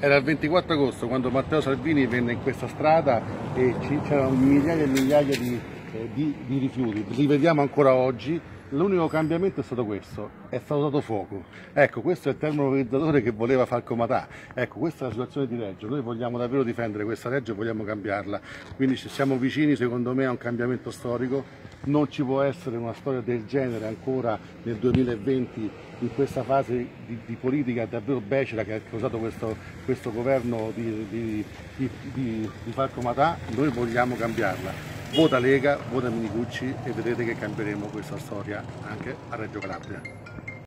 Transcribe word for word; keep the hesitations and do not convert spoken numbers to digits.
Era il ventiquattro agosto quando Matteo Salvini venne in questa strada e c'erano migliaia e migliaia di, eh, di, di rifiuti, li vediamo ancora oggi. L'unico cambiamento è stato questo, è stato dato fuoco. Ecco, questo è il termovalorizzatore che voleva Falco Matà. Ecco, questa è la situazione di Reggio. Noi vogliamo davvero difendere questa Reggio e vogliamo cambiarla. Quindi ci siamo vicini, secondo me, a un cambiamento storico. Non ci può essere una storia del genere ancora nel duemilaventi, in questa fase di, di politica davvero becera che ha causato questo, questo governo di, di, di, di, di Falco Matà. Noi vogliamo cambiarla. Vota Lega, vota Minicucci e vedrete che cambieremo questa storia anche a Reggio Calabria.